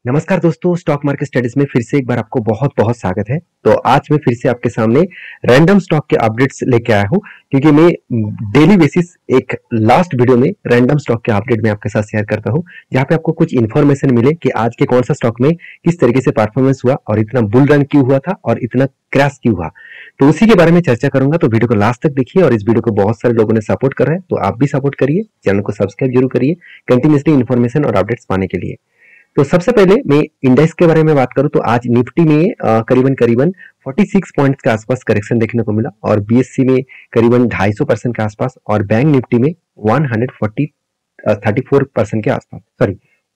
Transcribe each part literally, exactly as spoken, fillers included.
नमस्कार दोस्तों, stock market studies में फिर से एक बार आपको बहुत बहुत स्वागत है। तो आज मैं फिर से आपके सामने रैंडम स्टॉक के अपडेट्स लेके आया हूँ, क्योंकि मैं डेली बेसिस एक लास्ट वीडियो में रैंडम स्टॉक के अपडेट में आपके साथ शेयर करता हूँ, जहाँ पे आपको कुछ इन्फॉर्मेशन मिले कि आज के कौन सा स्टॉक में किस तरीके से परफॉर्मेंस हुआ और इतना बुल रन क्यों हुआ था और इतना क्रैश क्यों हुआ। तो उसी के बारे में चर्चा करूंगा, तो वीडियो को लास्ट तक देखिए। और इस वीडियो को बहुत सारे लोगों ने सपोर्ट कर रहे हैं, तो आप भी सपोर्ट करिए, चैनल को सब्सक्राइब जरूर करिए कंटिन्यूसली इन्फॉर्मेशन और अपडेट्स पाने के लिए। तो सबसे पहले मैं इंडेक्स के बारे में बात करूं तो आज निफ्टी में करीबन करीबन छियालीस पॉइंट्स के आसपास करेक्शन देखने को मिला और बीएससी में करीबन दो सौ पचास परसेंट के आसपास और बैंक निफ्टी में एक सौ चौंतीस परसेंट के आसपास, सॉरी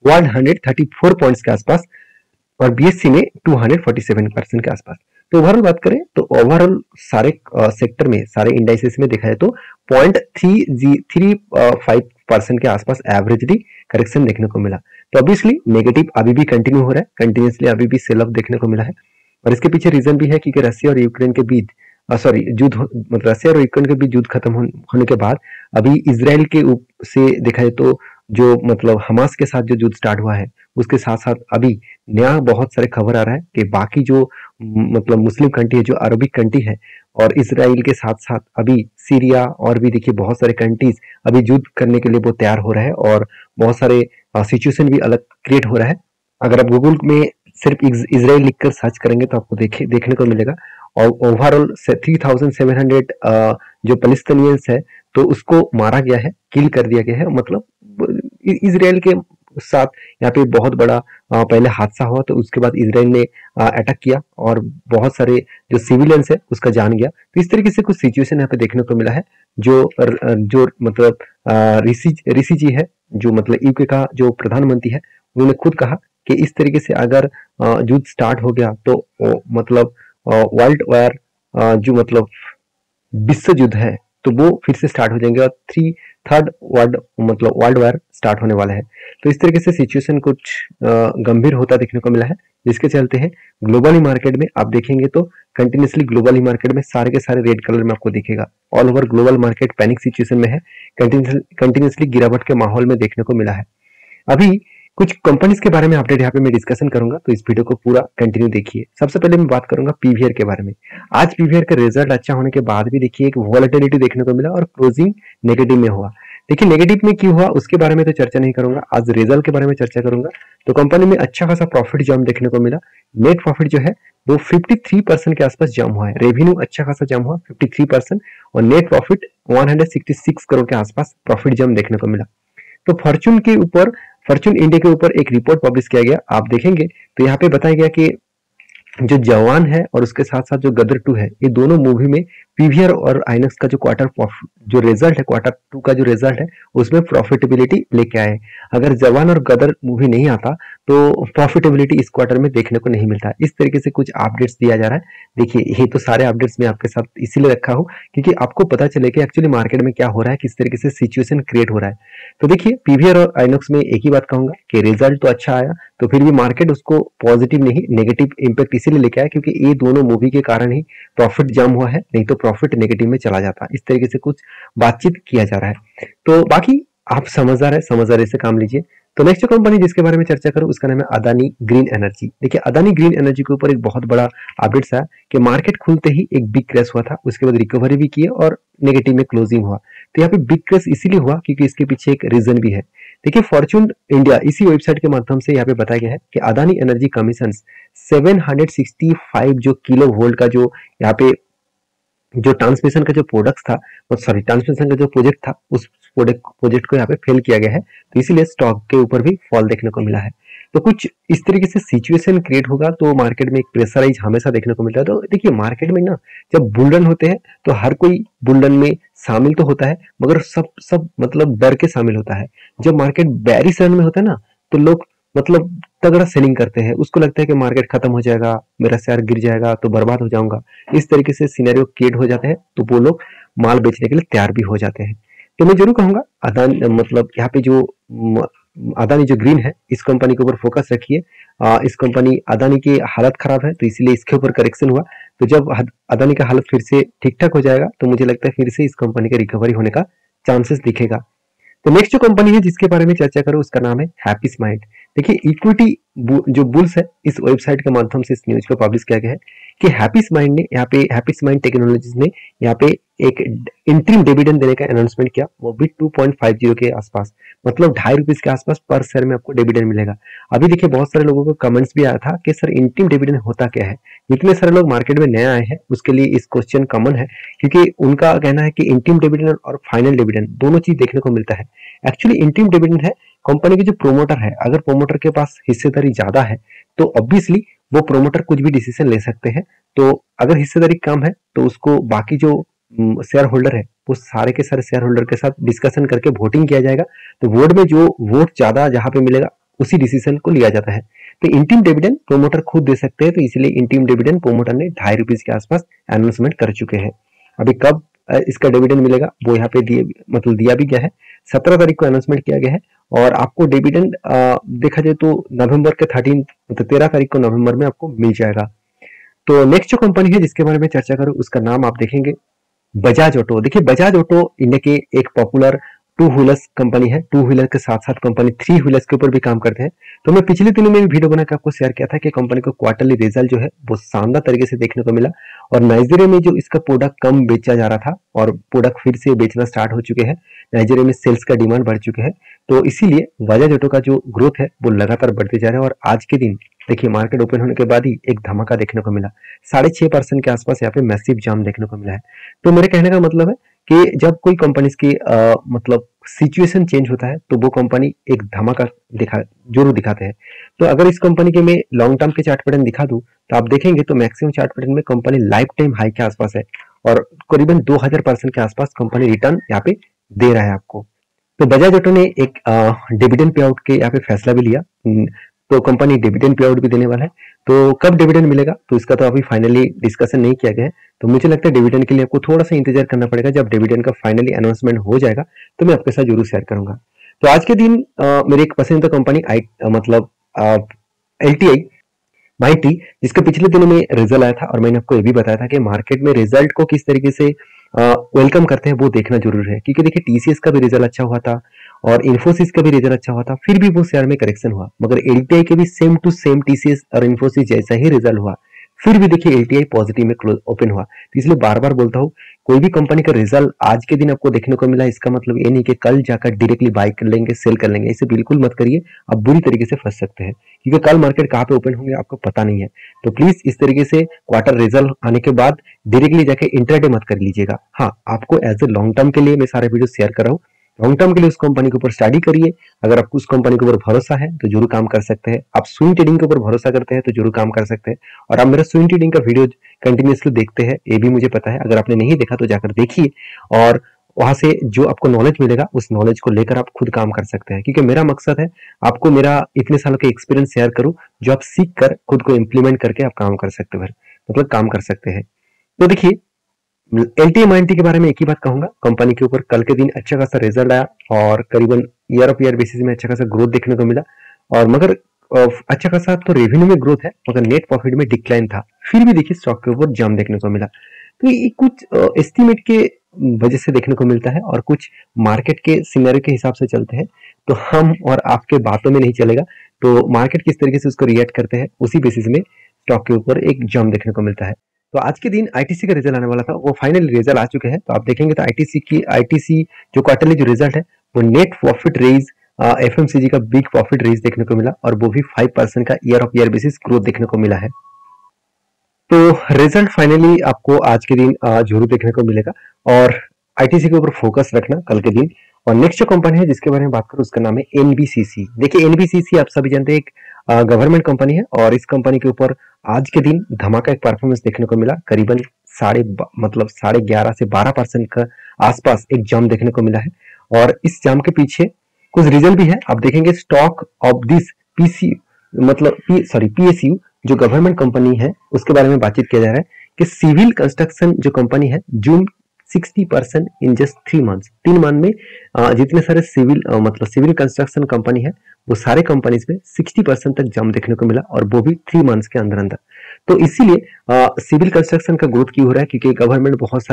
एक सौ चौंतीस पॉइंट्स के आसपास और बीएससी में दो सौ सैंतालीस परसेंट के आसपास। तो ओवरऑल बात करें तो ओवरऑल सारे सेक्टर में, सारे इंडाइसेस में देखा जाए तो point three three five percent के आसपास एवरेजली करेक्शन देखने को मिला। तो ऑब्वियसली नेगेटिव अभी भी कंटिन्यू हो रहा है, कंटिन्यूसली अभी भी सेल ऑफ देखने को मिला है। और इसके पीछे रीजन भी है कि रशिया और यूक्रेन के बीच सॉरी युद्ध मतलब रशिया और यूक्रेन के बीच युद्ध खत्म होने के बाद अभी इजराइल के से देखा जाए तो जो मतलब हमास के साथ जो युद्ध स्टार्ट हुआ है, उसके साथ साथ अभी नया बहुत सारे खबर आ रहा है कि बाकी जो मतलब मुस्लिम कंट्री है, जो अरबिक कंट्री है, और इजराइल के साथ साथ अभी सीरिया और भी देखिए बहुत सारे कंट्रीज अभी युद्ध करने के लिए वो तैयार हो रहा है और बहुत सारे सिचुएशन भी अलग क्रिएट हो रहा है। अगर आप गूगल में सिर्फ इजराइल लिखकर सर्च करेंगे तो आपको देखे देखने को मिलेगा। और overall three thousand seven hundred जो पैलेस्टाइनियंस है तो उसको मारा गया है, किल कर दिया गया है। मतलब इजराइल के साथ यहाँ पे बहुत बड़ा पहले हादसा हुआ, तो उसके बाद इजराइल ने अटैक किया और बहुत सारे जो सिविलियंस है उसका जान गया। तो इस तरीके से कुछ सिचुएशन यहाँ पे देखने को मिला है। जो जो मतलब ऋषि ऋषि जी है, जो मतलब यूके का जो प्रधानमंत्री है, उन्होंने खुद कहा कि इस तरीके से अगर युद्ध स्टार्ट हो गया तो मतलब वर्ल्ड वार जो मतलब विश्व युद्ध है तो वो फिर से स्टार्ट हो जाएंगे और थ्री थर्ड वर्ल्ड मतलब वर्ल्ड वार स्टार्ट होने वाला है। तो इस तरीके से सिचुएशन कुछ गंभीर होता देखने को मिला है, जिसके चलते हैं ग्लोबली मार्केट में आप देखेंगे तो कंटिन्यूसली ग्लोबली मार्केट में सारे के सारे रेड कलर में आपको दिखेगा। All over global market panic situation में है, कंटिन्यूसली गिरावट के माहौल में देखने को मिला है। अभी कुछ कंपनीज के बारे में अपडेट यहाँ पे मैं डिस्कशन करूंगा, तो इस वीडियो को पूरा कंटिन्यू देखिए। सबसे पहले मैं बात करूंगा पीवीआर के बारे में। आज पीवीआर का रिजल्ट अच्छा होने के बाद भी देखिए एक वॉलेटिलिटी देखने को मिला और क्लोजिंग नेगेटिव में हुआ। देखिए नेगेटिव में क्यों हुआ उसके बारे में तो चर्चा नहीं करूंगा, आज रिजल्ट के बारे में चर्चा करूंगा। तो कंपनी में अच्छा खासा प्रॉफिट जम देखने को मिला। नेट प्रॉफिट जो है वो तिरेपन परसेंट के आसपास जम हुआ है। रेवेन्यू अच्छा खासा जम हुआ तिरेपन परसेंट और नेट प्रॉफिट एक सौ छियासठ करोड़ के आसपास प्रॉफिट जम देखने को मिला। तो फॉर्च्यून के ऊपर फॉर्च्यून इंडिया के ऊपर एक रिपोर्ट पब्लिश किया गया, आप देखेंगे तो यहाँ पे बताया गया कि जो जवान है और उसके साथ साथ जो गदर टू है, ये दोनों मूवी में पीवीआर और आइनॉक्स का जो क्वार्टर जो रिजल्ट है, क्वार्टर टू का जो रिजल्ट है उसमें प्रॉफिटेबिलिटी लेके आए। अगर जवान और गदर मूवी नहीं आता तो प्रॉफिटेबिलिटी इस क्वार्टर में देखने को नहीं मिलता। इस तरीके से कुछ अपडेट्स दिया जा रहा है। देखिए ये तो सारे अपडेट्स मैं आपके साथ इसीलिए रखा हूँ क्योंकि आपको पता चले कि एक्चुअली मार्केट में क्या हो रहा है, किस तरीके से सिचुएशन क्रिएट हो रहा है। तो देखिए पीवीआर और आइनॉक्स में एक ही बात कहूंगा कि रिजल्ट तो अच्छा आया, तो फिर भी मार्केट उसको पॉजिटिव नहीं नेगेटिव इंपैक्ट इसीलिए लेके आया क्योंकि ये दोनों मूवी के कारण ही प्रॉफिट जम हुआ है, नहीं तो प्रॉफिट नेगेटिव में चला जाता। इस तरीके से कुछ बातचीत किया जा रहा है। तो बाकी आप समझदार है, समझदारी से काम लीजिए। तो नेक्स्ट कंपनी जिसके बारे में चर्चा करूं उसका नाम है अदानी ग्रीन एनर्जी। देखिए अदानी ग्रीन एनर्जी के ऊपर एक बहुत बड़ा अपडेट्स आया कि मार्केट खुलते ही एक बिग क्रैश हुआ था, उसके बाद रिकवरी भी की और नेगेटिव में क्लोजिंग हुआ। तो यहाँ पे बिग क्रैश इसीलिए हुआ क्योंकि इसके पीछे एक रीजन भी है। देखिए फॉर्च्यून इंडिया इसी वेबसाइट के माध्यम से यहाँ पे बताया गया है कि अदानी एनर्जी कमीशन सात सौ पैंसठ जो किलो वोल्ट का जो यहाँ पे जो ट्रांसमिशन का जो प्रोडक्ट था, सॉरी ट्रांसमिशन का जो प्रोजेक्ट था, उस प्रोजेक्ट को यहाँ पे फेल किया गया है, तो इसीलिए स्टॉक के ऊपर भी फॉल देखने को मिला है। तो कुछ इस तरीके से सिचुएशन क्रिएट होगा तो मार्केट में एक प्रेशराइज हमेशा देखने को मिलता है। तो देखिए मार्केट में ना जब बुलरन होते हैं तो हर कोई बुलरन में शामिल तो होता है, मगर सब सब मतलब डर के शामिल होता है। जब मार्केट बेरिश रन में होता है ना तो लोग मतलब तगड़ा सेलिंग करते हैं, उसको लगता है कि मार्केट खत्म हो जाएगा, मेरा शेयर गिर जाएगा तो बर्बाद हो जाऊंगा। इस तरीके से सिनेरियो क्रिएट हो जाते हैं तो वो लोग माल बेचने के लिए तैयार भी हो जाते हैं। तो मैं जरूर कहूंगा अदानी मतलब यहाँ पे जो अदानी जो ग्रीन है इस कंपनी के ऊपर फोकस रखिए। इस कंपनी अदानी की हालत खराब है तो इसलिए इसके ऊपर करेक्शन हुआ। तो जब अदानी का हालत फिर से ठीक ठाक हो जाएगा तो मुझे लगता है फिर से इस कंपनी का रिकवरी होने का चांसेस दिखेगा। तो नेक्स्ट जो कंपनी है जिसके बारे में चर्चा करूं उसका नाम है हैप्पी स्माइल। देखिए इक्विटी जो बुल्स है इस वेबसाइट के माध्यम से इस न्यूज को पब्लिश किया गया है कि हैप्पीस माइंड ने यहाँ पे हैप्पीस माइंड टेक्नोलॉजीज ने यहाँ पे एक इंटरिम डिविडेंड देने का अनाउंसमेंट किया, वो भी टू पॉइंट फाइव जीरो के आसपास, मतलब ढाई रुपीज के आसपास पर शेयर में आपको डिविडेंड मिलेगा। अभी देखिए बहुत सारे लोगों को कमेंट्स भी आया था कि सर इंटरिम डिविडेंड होता क्या है। इतने सारे लोग मार्केट में नए आए हैं उसके लिए इस क्वेश्चन कॉमन है, क्योंकि उनका कहना है कि इंटरिम डिविडेंड और फाइनल डिविडेंड दोनों चीज देखने को मिलता है। एक्चुअली इंटरिम डिविडेंड है कंपनी के जो प्रोमोटर है, अगर प्रोमोटर के पास हिस्सेदारी ज्यादा है तो ऑब्वियसली वो प्रोमोटर कुछ भी डिसीजन ले सकते हैं। तो अगर हिस्सेदारी कम है तो उसको बाकी जो शेयर होल्डर है वो सारे के सारे शेयर होल्डर के साथ डिस्कशन करके वोटिंग किया जाएगा। तो वोट में जो वोट ज्यादा जहां पे मिलेगा उसी डिसीजन को लिया जाता है। तो इंटरिम डिविडेंड प्रोमोटर खुद दे सकते हैं, तो इसलिए इंटरिम डिविडेंड प्रोमोटर ने ढाई रुपीज के आसपास अनाउंसमेंट कर चुके हैं। अभी कब इसका डिविडेंड मिलेगा वो यहाँ पे दिए मतलब दिया भी गया है, सत्रह तारीख को अनाउंसमेंट किया गया है। और आपको डिविडेंड देखा जाए तो नवंबर के थर्टीन मतलब तेरह तारीख को नवंबर में आपको मिल जाएगा। तो नेक्स्ट जो कंपनी है जिसके बारे में चर्चा करूं उसका नाम आप देखेंगे बजाज ऑटो। देखिए बजाज ऑटो इंडिया के एक पॉपुलर टू व्हीलर्स कंपनी है, टू व्हीलर के साथ साथ कंपनी थ्री व्हीलर्स के ऊपर भी काम करते हैं। तो मैं पिछले दिनों में भी वीडियो बना के आपको शेयर किया था कि कंपनी को क्वार्टरली रिजल्ट जो है वो शानदार तरीके से देखने को मिला, और नाइजीरिया में जो इसका प्रोडक्ट कम बेचा जा रहा था और प्रोडक्ट फिर से बेचना स्टार्ट हो चुके हैं, नाइजीरिया में सेल्स का डिमांड बढ़ चुके हैं। तो इसीलिए बजाज ऑटो का जो ग्रोथ है वो लगातार बढ़ते जा रहा है। और आज के दिन देखिए मार्केट ओपन होने के बाद ही एक धमाका देखने को मिला, साढ़े छह परसेंट के आसपास यहाँ पे मैसिव जाम देखने को मिला है। तो मेरे कहने का मतलब है कि जब कोई कंपनीज की आ, मतलब सिचुएशन चेंज होता है तो वो कंपनी एक धमाका दिखा जरूर दिखाते हैं। तो अगर इस कंपनी के मैं लॉन्ग टर्म के चार्ट पैटर्न दिखा दूं तो आप देखेंगे तो मैक्सिमम चार्ट पैटर्न में कंपनी लाइफ टाइम हाई के आसपास है और करीबन दो हज़ार परसेंट के आसपास कंपनी रिटर्न यहाँ पे दे रहा है आपको। तो बजाज ऑटो ने एक डिविडेंड पे आउट के यहाँ पे फैसला भी लिया, तो कंपनी डिविडेंड पे आउट भी देने वाला है। तो कब डिविडेंड मिलेगा तो इसका तो अभी फाइनली डिस्कशन नहीं किया गया है, तो मुझे लगता है डिविडेंड के लिए आपको थोड़ा सा इंतजार करना पड़ेगा। जब डिविडेंड का फाइनली अनाउंसमेंट हो जाएगा तो मैं आपके साथ जरूर शेयर करूंगा। तो आज के दिन आ, मेरी एक पसंदीदा कंपनी आई मतलब एल टी आई माइटी, जिसके पिछले दिनों में रिजल्ट आया था और मैंने आपको ये भी बताया था कि मार्केट में रिजल्ट को किस तरीके से वेलकम करते हैं वो देखना जरूरी है। क्योंकि देखिए टीसीएस का भी रिजल्ट अच्छा हुआ था और इन्फोसिस का भी रिजल्ट अच्छा हुआ था, फिर भी वो शेयर में करेक्शन हुआ, मगर एलटीआई के भी सेम टू सेम टीसीएस और इन्फोसिस जैसा ही रिजल्ट हुआ, फिर भी देखिए एलटीआई पॉजिटिव में क्लोज ओपन हुआ। तो इसलिए बार बार बोलता हूँ कोई भी कंपनी का रिजल्ट आज के दिन आपको देखने को मिला, इसका मतलब ये नहीं कि कल जाकर डायरेक्टली बाय कर लेंगे सेल कर लेंगे, इसे बिल्कुल मत करिए, आप बुरी तरीके से फंस सकते हैं, क्योंकि कल मार्केट कहाँ पे ओपन होंगे आपको पता नहीं है। तो प्लीज इस तरीके से क्वार्टर रिजल्ट आने के बाद डायरेक्टली जाके इंट्राडे मत कर लीजिएगा। हाँ, आपको एज ए लॉन्ग टर्म के लिए मैं सारे वीडियो शेयर कर रहा हूँ, लॉन्ग टर्म के लिए उस कंपनी के ऊपर स्टडी करिए। अगर आपको उस कंपनी के ऊपर भरोसा है तो जरूर काम कर सकते हैं। आप स्विंग ट्रेडिंग के ऊपर भरोसा करते हैं तो जरूर काम कर सकते हैं। और आप मेरा स्विंग ट्रेडिंग का वीडियो कंटिन्यूअसली देखते हैं ये भी मुझे पता है, अगर आपने नहीं देखा तो जाकर देखिए और वहां से जो आपको नॉलेज मिलेगा उस नॉलेज को लेकर आप खुद काम कर सकते हैं। क्योंकि मेरा मकसद है आपको मेरा इतने सालों का एक्सपीरियंस शेयर करूं जो आप सीख कर खुद को इम्प्लीमेंट करके आप काम कर सकते हो, मतलब काम कर सकते हैं। तो देखिए एलटी माइंटी के बारे में एक ही बात कहूंगा, कंपनी के ऊपर कल के दिन अच्छा खासा रिजल्ट आया और करीबन ईयर ऑफ ईयर बेसिस में अच्छा खासा ग्रोथ देखने को मिला, और मगर अच्छा खासा तो रेवेन्यू में ग्रोथ है मगर नेट प्रॉफिट में डिक्लाइन था, फिर भी देखिए स्टॉक के ऊपर जंप देखने को मिला। तो ये कुछ एस्टिमेट के वजह से देखने को मिलता है और कुछ मार्केट के सिनेरियो के हिसाब से चलते हैं, तो हम और आपके बातों में नहीं चलेगा। तो मार्केट किस तरीके से उसको रिएक्ट करते हैं उसी बेसिस में स्टॉक के ऊपर एक जंप देखने को मिलता है। तो आज के दिन आईटीसी का रिजल्ट आने वाला था, वो फाइनली रिजल्ट आ चुके हैं। तो आप देखेंगे तो आईटीसी की आईटीसी जो क्वार्टरली जो रिजल्ट है वो नेट प्रॉफिट रेज एफएमसीजी का बिग प्रॉफिट रेज देखने को मिला और वो भी फाइव परसेंट का year of year basis growth देखने को मिला है। तो रिजल्ट फाइनली आपको आज के दिन जरूर देखने को मिलेगा और आईटीसी के ऊपर फोकस रखना कल के दिन। और नेक्स्ट जो कंपनी है जिसके बारे में बात करूं उसका नाम है एनबीसीसी। देखिए एनबीसीसी आप सभी जानते हैं एक गवर्नमेंट कंपनी है और इस कंपनी के ऊपर आज के दिन धमाका एक परफॉर्मेंस देखने को मिला, करीबन साढ़े मतलब साढ़े ग्यारह से बारह परसेंट का आसपास एक जंप देखने को मिला है। और इस जंप के पीछे कुछ रीजन भी है, आप देखेंगे स्टॉक ऑफ दिस पीसी मतलब पी सॉरी पीएसयू जो गवर्नमेंट कंपनी है उसके बारे में बातचीत किया जा रहा है कि सिविल कंस्ट्रक्शन जो कंपनी है जून साठ percent in just three months, तीन मंथ में जितने सारे सिविल मतलब सिविल कंस्ट्रक्शन कंपनी है वो सारे कंपनीज में साठ परसेंट तक जंप देखने को मिला और वो भी थ्री मंथ्स के अंदर अंदर। तो इसीलिए सिविल कंस्ट्रक्शन का ग्रोथ क्यों हो रहा है, क्योंकि गवर्नमेंट बहुत सारे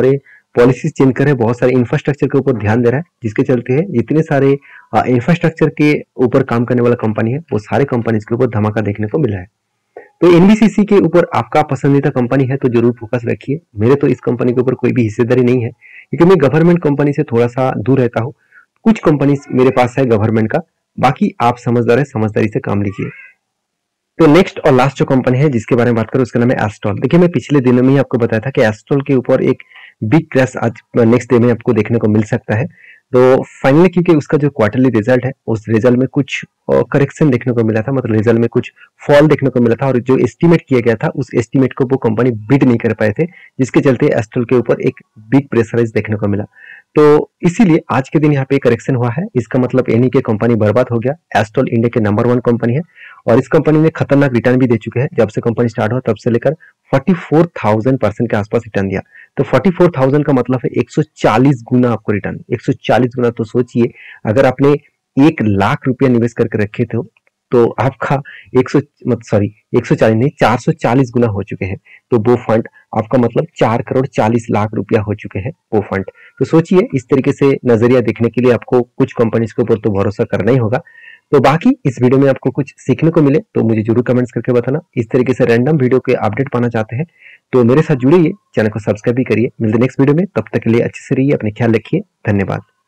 पॉलिसीज चेंज कर रहे हैं, बहुत सारे इंफ्रास्ट्रक्चर के ऊपर ध्यान दे रहा है, जिसके चलते है जितने सारे इंफ्रास्ट्रक्चर के ऊपर काम करने वाला कंपनी है वो सारे कंपनीज के ऊपर धमाका देखने को मिला है। तो एनबीसीसी के ऊपर आपका पसंदीदा कंपनी है तो जरूर फोकस रखिए। मेरे तो इस कंपनी के ऊपर कोई भी हिस्सेदारी नहीं है, क्योंकि मैं गवर्नमेंट कंपनी से थोड़ा सा दूर रहता हूँ। कुछ कंपनी मेरे पास है गवर्नमेंट का, बाकी आप समझदार है, समझदारी से काम लीजिए। तो नेक्स्ट और लास्ट जो कंपनी है जिसके बारे में बात करूं उसका नाम है एस्ट्रॉल। देखिए मैं पिछले दिनों में ही आपको बताया था कि एस्ट्रॉल के ऊपर एक बिग क्रैश आज नेक्स्ट डे में आपको देखने को मिल सकता है। तो फाइनली क्योंकि उसका जो क्वार्टरली रिजल्ट है उस रिजल्ट में कुछ करेक्शन देखने को मिला था, मतलब रिजल्ट में कुछ फॉल देखने को मिला था, और जो एस्टिमेट किया गया था उस एस्टिमेट को वो कंपनी बीट नहीं कर पाए थे, जिसके चलते एस्ट्रॉल के ऊपर एक बिग प्रेशराइज देखने को मिला। तो इसीलिए आज के दिन यहाँ पे करेक्शन हुआ है। इसका मतलब ये नहीं कि कंपनी बर्बाद हो गया। एस्ट्रॉल इंडिया के नंबर वन कंपनी है और इस कंपनी ने खतरनाक रिटर्न भी दे चुके हैं। जब से कंपनी स्टार्ट हुआ तब से लेकर चौवालीस हज़ार परसेंट के आसपास रिटर्न दिया। तो चौवालीस हज़ार का मतलब है एक सौ चालीस गुना आपको रिटर्न, एक सौ चालीस गुना। तो सोचिए अगर आपने एक लाख रुपया निवेश करके रखे थे तो आपका एक सौ मत सॉरी एक सौ चालीस नहीं चार सौ चालीस गुना हो चुके हैं। तो वो फंड आपका मतलब चार करोड़ चालीस लाख रुपया हो चुके हैं वो फंड। तो सोचिए इस तरीके से नजरिया देखने के लिए आपको कुछ कंपनीज के ऊपर तो भरोसा करना ही होगा। तो बाकी इस वीडियो में आपको कुछ सीखने को मिले तो मुझे जरूर कमेंट्स करके बताना। इस तरीके से रैंडम वीडियो के अपडेट पाना चाहते हैं तो मेरे साथ जुड़िए, चैनल को सब्सक्राइब भी करिए। मिलते नेक्स्ट वीडियो में, तब तक के लिए अच्छे से रहिए, अपने ख्याल रखिए, धन्यवाद।